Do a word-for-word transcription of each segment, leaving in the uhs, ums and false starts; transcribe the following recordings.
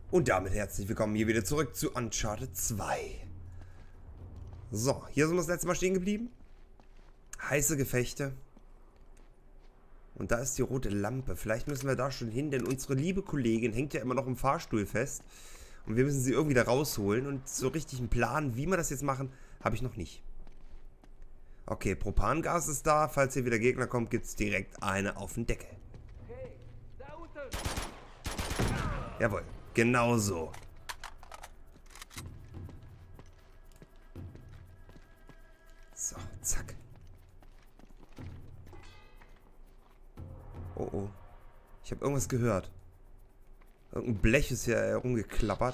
Und damit herzlich willkommen hier wieder zurück zu Uncharted zwei. So, hier sind wir das letzte Mal stehen geblieben. Heiße Gefechte. Und da ist die rote Lampe. Vielleicht müssen wir da schon hin, denn unsere liebe Kollegin hängt ja immer noch im Fahrstuhl fest. Und wir müssen sie irgendwie da rausholen. Und so richtig einen Plan, wie wir das jetzt machen, habe ich noch nicht. Okay, Propangas ist da. Falls hier wieder Gegner kommt, gibt es direkt eine auf den Deckel. Jawohl, genau so. So, zack. Oh oh. Ich habe irgendwas gehört. Irgendein Blech ist hier herumgeklappert.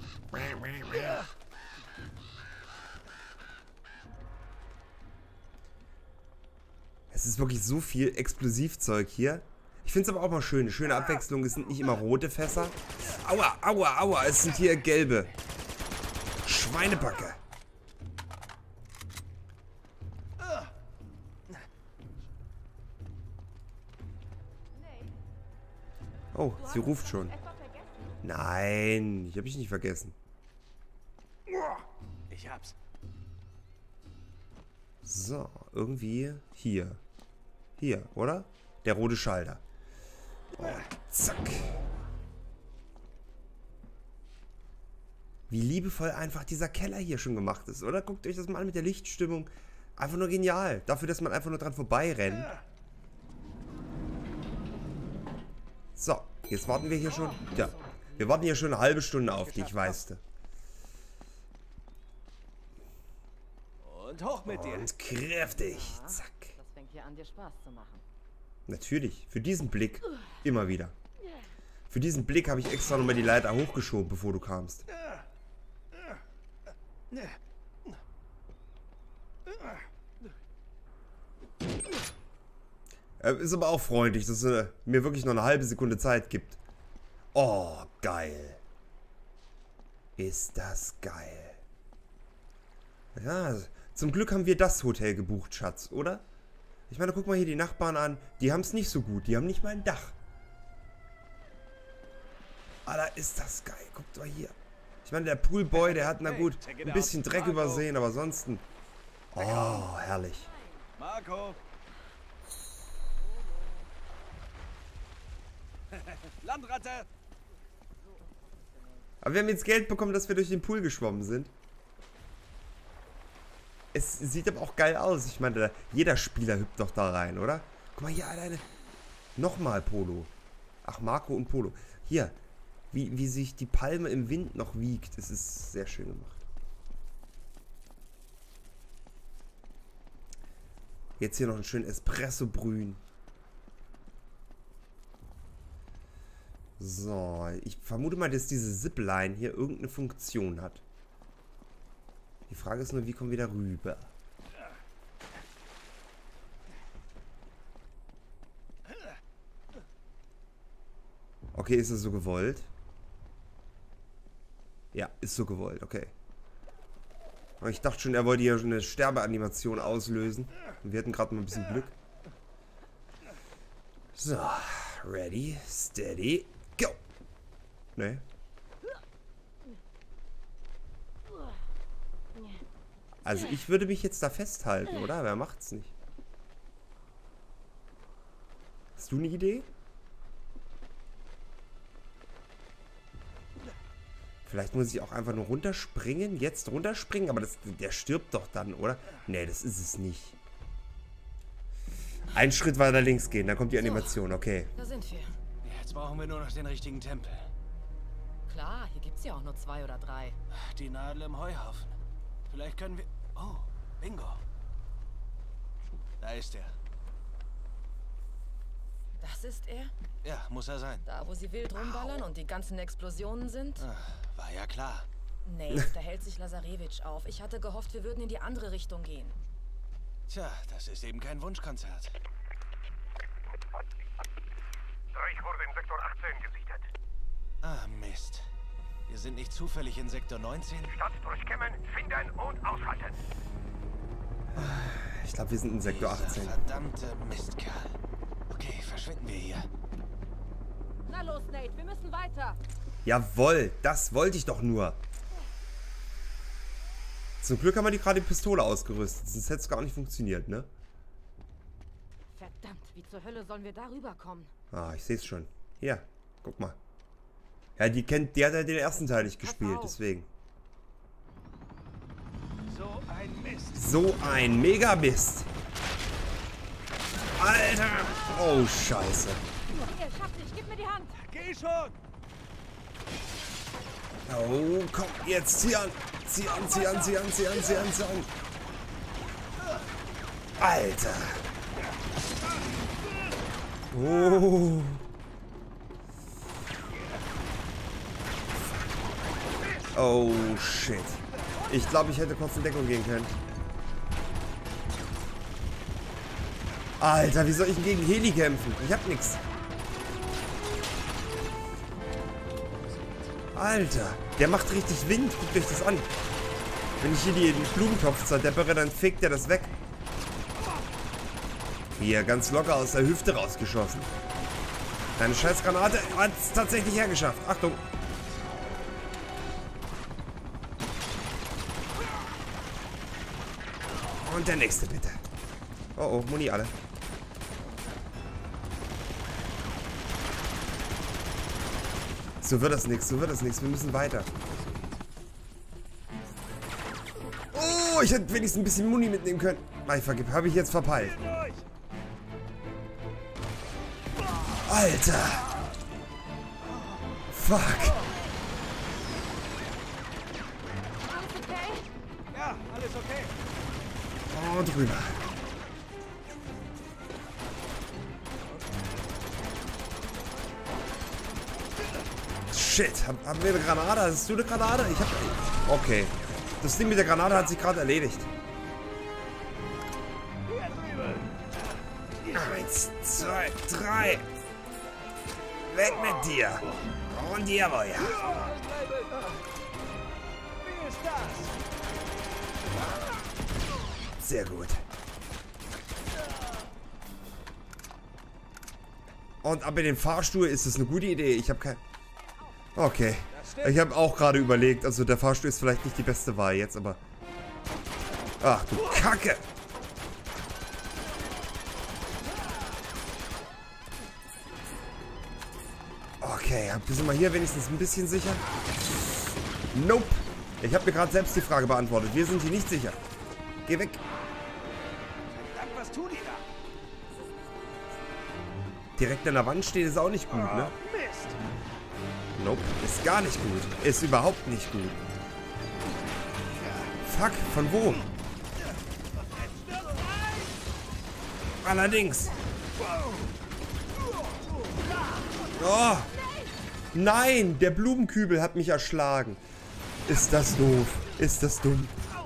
Es ist wirklich so viel Explosivzeug hier. Ich finde es aber auch mal schön. Eine schöne Abwechslung. Es sind nicht immer rote Fässer. Aua, aua, aua. Es sind hier gelbe. Schweinebacke. Oh, sie ruft schon. Nein, ich habe mich nicht vergessen. Ich hab's. So, irgendwie hier. Hier, oder? Der rote Schalter. Und zack. Wie liebevoll einfach dieser Keller hier schon gemacht ist, oder? Guckt euch das mal an mit der Lichtstimmung. Einfach nur genial. Dafür, dass man einfach nur dran vorbeirennt. So, jetzt warten wir hier schon. Ja, wir warten hier schon eine halbe Stunde auf dich, weißt du. Und hoch mit dir. Und kräftig. Zack. Das fängt hier an, dir Spaß zu machen. Natürlich. Für diesen Blick. Immer wieder. Für diesen Blick habe ich extra nochmal die Leiter hochgeschoben, bevor du kamst. Ist aber auch freundlich, dass er mir wirklich noch eine halbe Sekunde Zeit gibt. Oh, geil. Ist das geil. Ja, zum Glück haben wir das Hotel gebucht, Schatz, oder? Ich meine, guck mal hier die Nachbarn an. Die haben es nicht so gut. Die haben nicht mal ein Dach. Alter, ist das geil. Guckt mal hier. Ich meine, der Poolboy, der hat, na gut, ein bisschen Dreck übersehen, aber ansonsten... Oh, herrlich. Marco. Landratte. Aber wir haben jetzt Geld bekommen, dass wir durch den Pool geschwommen sind. Es sieht aber auch geil aus. Ich meine, jeder Spieler hüpft doch da rein, oder? Guck mal hier alleine. Nochmal Polo. Ach, Marco und Polo. Hier, wie, wie sich die Palme im Wind noch wiegt. Das ist sehr schön gemacht. Jetzt hier noch einen schönen Espresso brühen. So, ich vermute mal, dass diese Zipline hier irgendeine Funktion hat. Die Frage ist nur, wie kommen wir da rüber? Okay, ist es so gewollt? Ja, ist so gewollt, okay. Aber ich dachte schon, er wollte hier eine Sterbeanimation auslösen. Und wir hatten gerade mal ein bisschen Glück. So, ready, steady, go! Ne? Also ich würde mich jetzt da festhalten, oder? Wer macht's nicht? Hast du eine Idee? Vielleicht muss ich auch einfach nur runterspringen. Jetzt runterspringen, aber das, der stirbt doch dann, oder? Nee, das ist es nicht. Ein Schritt weiter links gehen, dann kommt die Animation, okay. Da sind wir. Jetzt brauchen wir nur noch den richtigen Tempel. Klar, hier gibt's ja auch nur zwei oder drei. Die Nadel im Heuhaufen. Vielleicht können wir... Oh, bingo. Da ist er. Das ist er? Ja, muss er sein. Da, wo sie wild rumballern und die ganzen Explosionen sind? Ach, war ja klar. Nate, da hält sich Lazarevich auf. Ich hatte gehofft, wir würden in die andere Richtung gehen. Tja, das ist eben kein Wunschkonzert. Ich wurde in Sektor achtzehn gesichtet. Ah, Mist. Wir sind nicht zufällig in Sektor neunzehn? Stadt durchkämmen, finden und ausschalten. Ich glaube, wir sind in Sektor achtzehn. Dieser verdammte Mistkerl. Okay, verschwinden wir hier. Na los, Nate, wir müssen weiter. Jawohl, das wollte ich doch nur. Zum Glück haben wir die gerade die Pistole ausgerüstet. Sonst hätte es gar nicht funktioniert, ne? Verdammt, wie zur Hölle sollen wir da rüberkommen? Ah, ich sehe es schon. Hier, guck mal. Ja, die kennt, die hat ja den ersten Teil nicht gespielt, deswegen. So ein Mist. So ein Mega-Mist. Alter! Oh, Scheiße. Ihr schafft es, gib mir die Hand. Geh schon. Oh, komm, jetzt zieh an. Zieh an, zieh an, zieh an, zieh an, zieh an, zieh an. Alter. Oh. Oh, shit. Ich glaube, ich hätte kurz in Deckung gehen können. Alter, wie soll ich denn gegen Heli kämpfen? Ich hab nix. Alter, der macht richtig Wind. Guckt euch das an. Wenn ich hier den Blumentopf zerdeppere, dann fegt er das weg. Hier, ganz locker aus der Hüfte rausgeschossen. Deine scheiß Granate hat es tatsächlich hergeschafft. Achtung. Und der nächste, bitte. Oh, oh, Muni alle. So wird das nichts, so wird das nichts. Wir müssen weiter. Oh, ich hätte wenigstens ein bisschen Muni mitnehmen können. Nein, vergib, habe ich jetzt verpeilt. Alter. Fuck. Alles okay? Ja, alles okay. Und rüber. Shit, hab, haben wir eine Granate? Hast du eine Granate? Ich hab... Okay. Das Ding mit der Granate hat sich gerade erledigt. Eins, zwei, drei. Weg mit dir. Und jawohl, ja. Wie ist das? Sehr gut. Und ab in den Fahrstuhl, ist das eine gute Idee? Ich habe kein... Okay. Ich habe auch gerade überlegt, also der Fahrstuhl ist vielleicht nicht die beste Wahl jetzt, aber... Ach du Kacke! Okay, sind wir hier wenigstens ein bisschen sicher? Nope. Ich habe mir gerade selbst die Frage beantwortet. Wir sind hier nicht sicher. Geh weg. Verdammt, was tun die da? Direkt an der Wand stehen ist auch nicht gut, ne? Mist. Nope, ist gar nicht gut. Ist überhaupt nicht gut. Fuck, von wo? Allerdings. Oh. Nein, der Blumenkübel hat mich erschlagen. Ist das doof. Ist das dumm.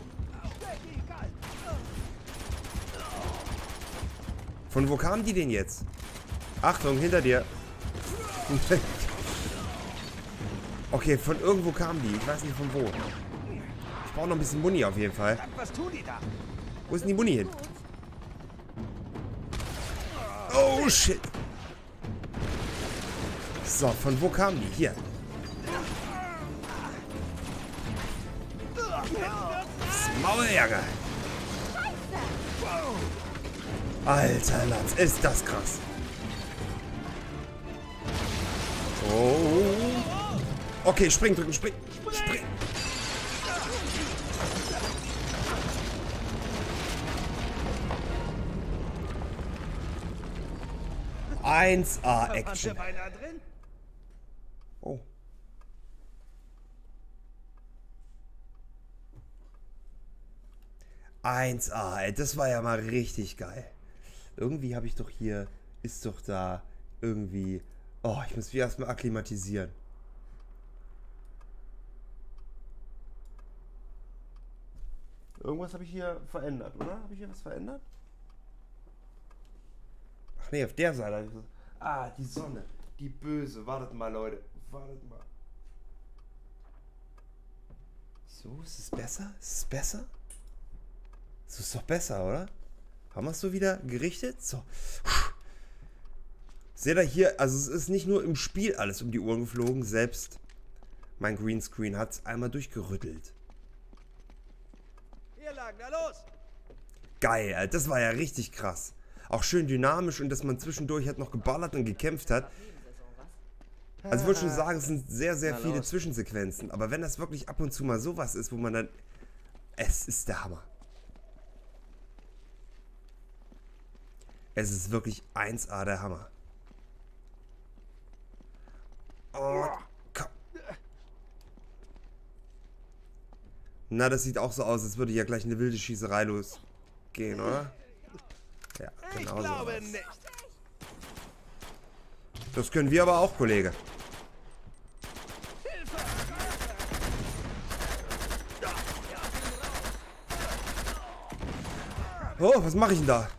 Von wo kamen die denn jetzt? Achtung, hinter dir. Okay, von irgendwo kamen die. Ich weiß nicht von wo. Ich brauche noch ein bisschen Muni auf jeden Fall. Was tun die da? Wo ist denn die Muni hin? Oh, shit. So, von wo kamen die? Hier. Das Maul, Junge. Alter Lanz, ist das krass. Oh. Okay, spring drücken, spring. Spring. eins A Action. Oh. eins A, ey, das war ja mal richtig geil. Irgendwie habe ich doch hier, ist doch da irgendwie... Oh, ich muss mich erstmal akklimatisieren. Irgendwas habe ich hier verändert, oder? Habe ich hier was verändert? Ach nee, auf der Seite. Ah, die Sonne. Die böse. Wartet mal, Leute. Wartet mal. So, ist es besser? Ist es besser? So ist doch besser, oder? Haben wir es so wieder gerichtet? So. Seht ihr hier, also es ist nicht nur im Spiel alles um die Ohren geflogen, selbst Mein Greenscreen hat es einmal durchgerüttelt. Hier lang, na los! Geil, Alter, das war ja richtig krass. Auch schön dynamisch und dass man zwischendurch halt noch geballert und gekämpft hat. Also ich wollte schon sagen, es sind sehr, sehr viele Zwischensequenzen. Aber wenn das wirklich ab und zu mal sowas ist, wo man dann... Es ist der Hammer. Es ist wirklich eins A der Hammer. Oh, komm. Na, das sieht auch so aus, als würde ja gleich eine wilde Schießerei losgehen, oder? Ja, genau so. Das können wir aber auch, Kollege. Oh, was mache ich denn da?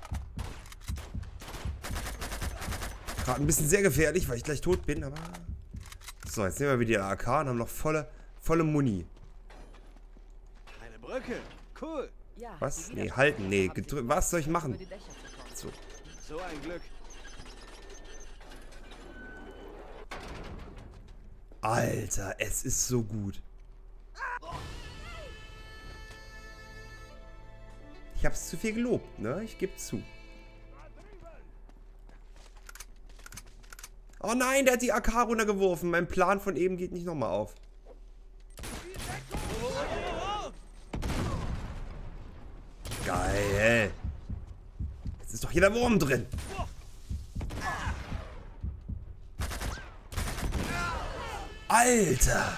Gerade ein bisschen sehr gefährlich, weil ich gleich tot bin, aber... So, jetzt nehmen wir wieder die A K und haben noch volle, volle Muni. Eine Brücke, cool. Ja, Was? die Nee, Widerstands- halten, nee. haben die gedrückt. Was soll ich machen? über die Dächer zu kommen. So. So ein Glück. Alter, es ist so gut. Ich hab's zu viel gelobt, ne? Ich gebe zu. Oh nein, der hat die A K runtergeworfen. Mein Plan von eben geht nicht nochmal auf. Geil. Jetzt ist doch hier der Wurm drin. Alter.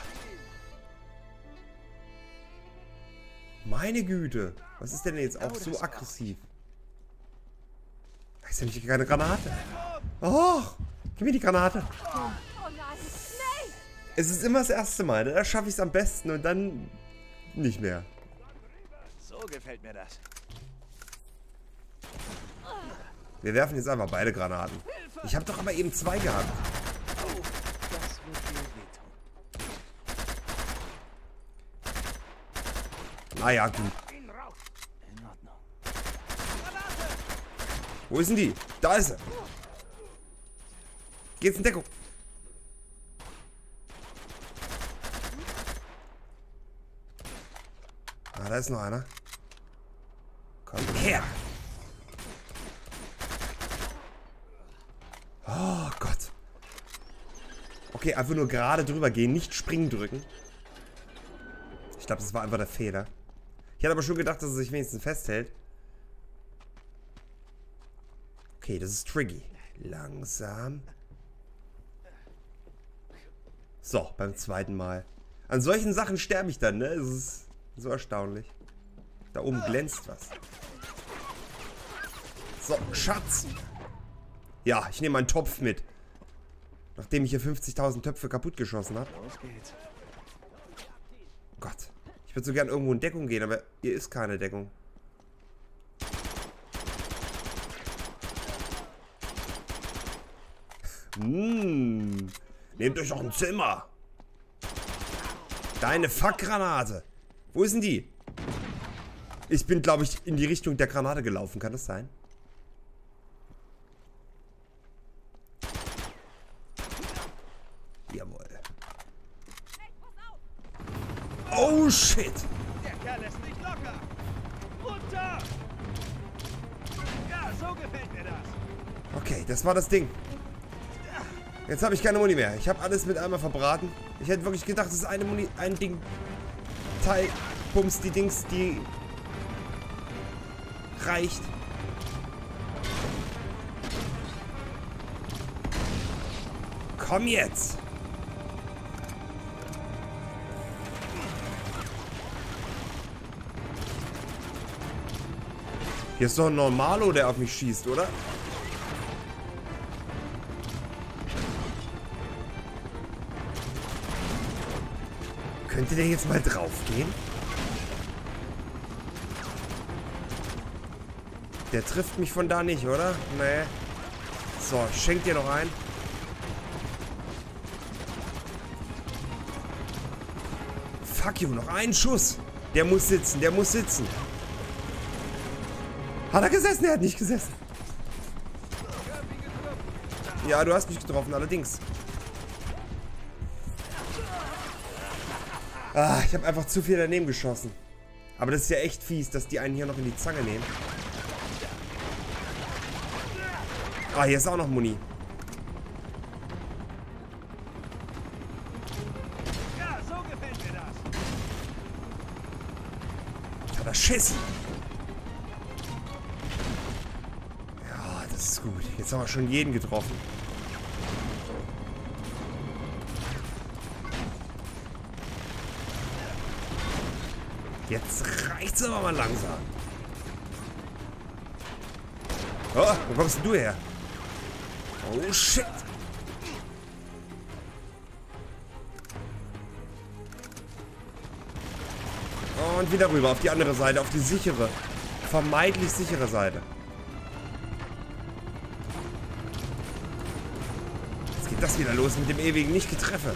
Meine Güte. Was ist denn jetzt auch so aggressiv? Da ist ja nicht keine Granate. Oh, gib mir die Granate. Oh nein, nein! Es ist immer das erste Mal. Da schaffe ich es am besten und dann nicht mehr. So gefällt mir das. Wir werfen jetzt einfach beide Granaten. Ich habe doch aber eben zwei gehabt. Das wird dir wehtun. Naja, gut. In Ordnung. Wo ist denn die? Da ist sie. Geht's in Deckung. Ah, da ist noch einer. Komm her. Oh Gott. Okay, einfach nur gerade drüber gehen, nicht springen drücken. Ich glaube, das war einfach der Fehler. Ich hatte aber schon gedacht, dass er sich wenigstens festhält. Okay, das ist tricky. Langsam. So, beim zweiten Mal. An solchen Sachen sterbe ich dann, ne? Es ist so erstaunlich. Da oben glänzt was. So, Schatz. Ja, ich nehme meinen Topf mit. Nachdem ich hier fünfzigtausend Töpfe kaputt geschossen habe. Los geht's. Gott. Ich würde so gern irgendwo in Deckung gehen, aber hier ist keine Deckung. Hm. Nehmt euch doch ein Zimmer. Deine Fuckgranate. Wo ist denn die? Ich bin, glaube ich, in die Richtung der Granate gelaufen. Kann das sein? Jawohl. Oh, shit. Der Kerl lässt nicht locker. Runter! Ja, so gefällt mir das. Okay, das war das Ding. Jetzt habe ich keine Muni mehr. Ich habe alles mit einmal verbraten. Ich hätte wirklich gedacht, das ist eine Muni, ein Ding. Teil, Pumps, die Dings, die reicht. Komm jetzt. Hier ist doch ein Normalo, der auf mich schießt, oder? Könnte der jetzt mal drauf gehen? Der trifft mich von da nicht, oder? Nee. So, ich schenk dir noch ein. Fuck you, noch einen Schuss. Der muss sitzen, der muss sitzen. Hat er gesessen? Er hat nicht gesessen. Ja, du hast mich getroffen, allerdings. Ah, ich habe einfach zu viel daneben geschossen. Aber das ist ja echt fies, dass die einen hier noch in die Zange nehmen. Ah, hier ist auch noch Muni. Ja, so gefällt mir das. Jetzt hat er Schiss. Ja, das ist gut. Jetzt haben wir schon jeden getroffen. Jetzt reicht's aber mal langsam. Oh, wo kommst denn du her? Oh, shit. Und wieder rüber auf die andere Seite, auf die sichere, vermeintlich sichere Seite. Jetzt geht das wieder los mit dem ewigen Nicht-Getreffe.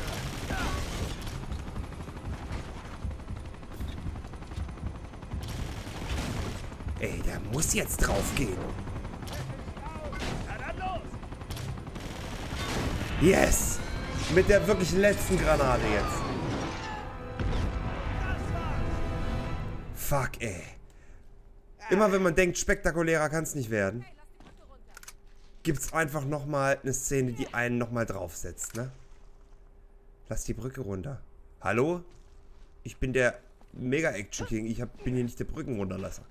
Ey, der muss jetzt drauf gehen. Yes! Mit der wirklich letzten Granate jetzt. Fuck, ey. Immer wenn man denkt, spektakulärer kann es nicht werden, gibt es einfach nochmal eine Szene, die einen nochmal draufsetzt, ne? Lass die Brücke runter. Hallo? Ich bin der Mega-Action-King. Ich hab, bin hier nicht der Brückenrunterlasser.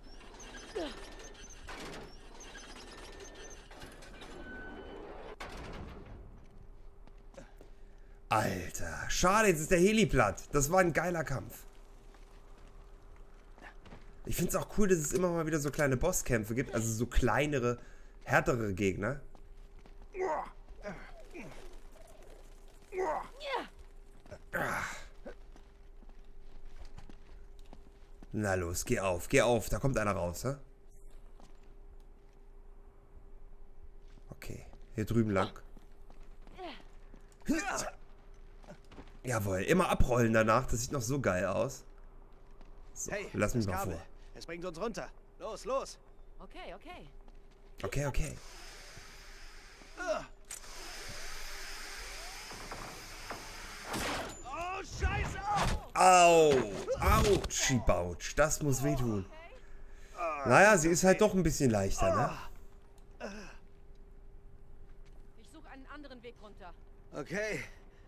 Alter, schade, jetzt ist der Heli platt. Das war ein geiler Kampf. Ich finde es auch cool, dass es immer mal wieder so kleine Bosskämpfe gibt. Also so kleinere, härtere Gegner. Na los, geh auf, geh auf. Da kommt einer raus, hä? Okay, hier drüben lang. Jawohl, immer abrollen danach. Das sieht noch so geil aus. So, Hey, lass mich das mal Kabel. vor. Es bringt uns runter. Los, los. Okay, okay. Okay, okay. Oh, Scheiße. Au! Autsch, Bautsch. Das muss wehtun. Naja, sie ist halt doch ein bisschen leichter, ne? Ich suche einen anderen Weg runter. Okay.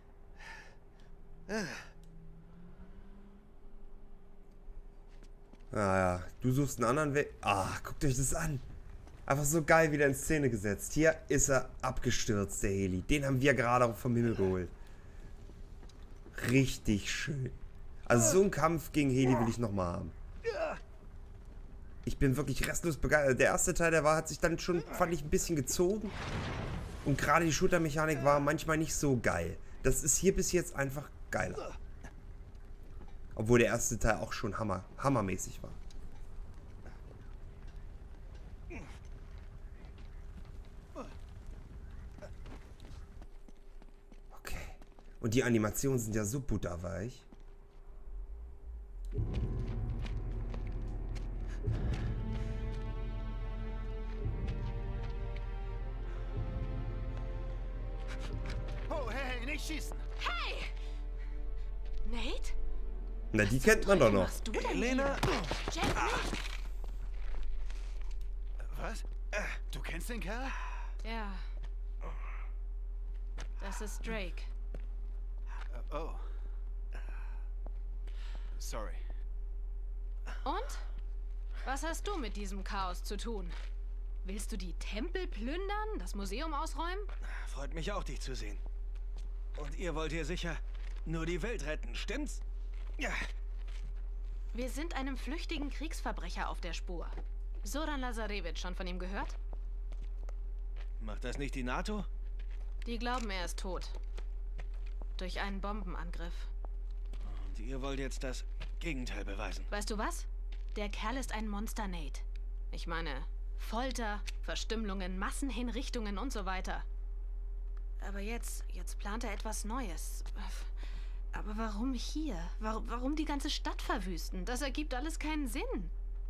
Naja, du suchst einen anderen Weg. Ah, guckt euch das an. Einfach so geil wieder in Szene gesetzt. Hier ist er abgestürzt, der Heli. Den haben wir gerade auch vom Himmel geholt. Richtig schön. Also so einen Kampf gegen Heli will ich nochmal haben. Ich bin wirklich restlos begeistert. Der erste Teil, der war, hat sich dann schon, fand ich, ein bisschen gezogen. Und gerade die Shooter-Mechanik war manchmal nicht so geil. Das ist hier bis jetzt einfach geiler. Obwohl der erste Teil auch schon hammer, hammermäßig war. Okay. Und die Animationen sind ja so butterweich. Oh, hey, hey, nicht schießen. Hey! Nate? Na, die kennt man doch noch. Was du denn Elena. hier? Jack, Nate. Was? Äh, Du kennst den Kerl? Ja. Das ist Drake. Oh. Sorry. Und? Was hast du mit diesem Chaos zu tun? Willst du die Tempel plündern? Das Museum ausräumen? Freut mich auch, dich zu sehen. Und ihr wollt hier sicher nur die Welt retten, stimmt's? Ja. Wir sind einem flüchtigen Kriegsverbrecher auf der Spur. Zoran Lazarevic, schon von ihm gehört? Macht das nicht die NATO? Die glauben, er ist tot. Durch einen Bombenangriff. Und ihr wollt jetzt das Gegenteil beweisen. Weißt du was? Der Kerl ist ein Monster, Nate. Ich meine, Folter, Verstümmelungen, Massenhinrichtungen und so weiter. Aber jetzt, jetzt plant er etwas Neues. Aber warum hier? Warum, warum die ganze Stadt verwüsten? Das ergibt alles keinen Sinn.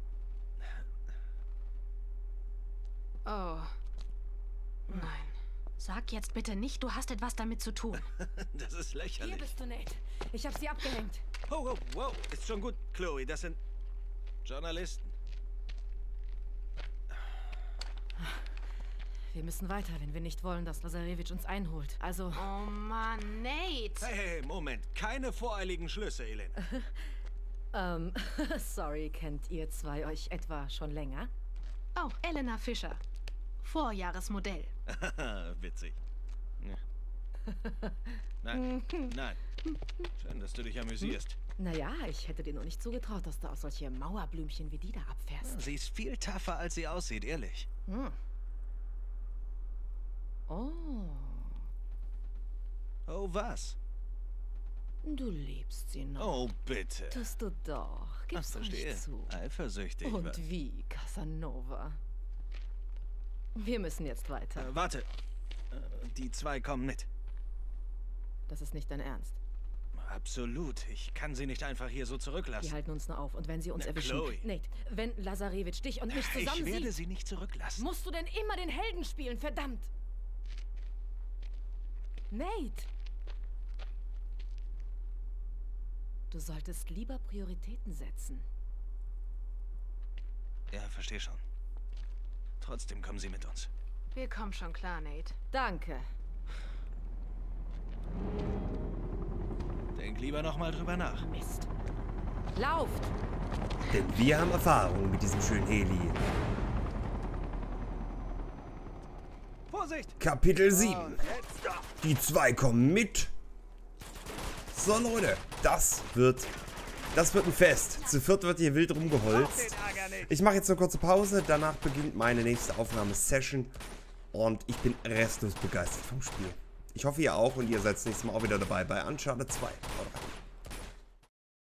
Oh. Nein. Sag jetzt bitte nicht, du hast etwas damit zu tun. Das ist lächerlich. Hier bist du, Nate. Ich hab sie abgehängt. Oh, oh, wow, ist schon gut, Chloe, das sind Journalisten. Wir müssen weiter, wenn wir nicht wollen, dass Lazarevich uns einholt. Also... Oh Mann, Nate! Hey, hey, Moment. Keine voreiligen Schlüsse, Elena. ähm, sorry, kennt ihr zwei euch etwa schon länger? Oh, Elena Fischer. Vorjahresmodell. Witzig. Ja. Nein, nein. Schön, dass du dich amüsierst. Naja, ich hätte dir nur nicht zugetraut, dass du auch solche Mauerblümchen wie die da abfährst. Sie ist viel tougher, als sie aussieht, ehrlich. Hm. Oh. Oh, was? Du liebst sie noch. Oh, bitte. Tust du doch. Ach, Gib's verstehe. ruhig zu. Eifersüchtig. Und wa- wie, Casanova? Wir müssen jetzt weiter. Äh, warte. Äh, Die zwei kommen mit. Das ist nicht dein Ernst. Absolut. Ich kann sie nicht einfach hier so Die zurücklassen. halten uns nur auf. Und wenn sie uns Na, erwischen... Chloe. Nate, wenn Lazarevich dich und mich zusammen Ich werde sieht, sie nicht zurücklassen. musst du denn immer den Helden spielen, verdammt! Nate! Du solltest lieber Prioritäten setzen. Ja, verstehe schon. Trotzdem kommen sie mit uns. Wir kommen schon klar, Nate. Danke. Denk lieber noch mal drüber nach. Mist. Lauft! Denn wir haben Erfahrung mit diesem schönen Heli. Vorsicht! Kapitel sieben. Die zwei kommen mit. So, Leute, das wird, das wird ein Fest. Zu viert wird hier wild rumgeholzt. Ich mache jetzt eine kurze Pause. Danach beginnt meine nächste Aufnahmesession. Und ich bin restlos begeistert vom Spiel. Ich hoffe, ihr auch. Und ihr seid das nächste Mal auch wieder dabei bei Uncharted zwei.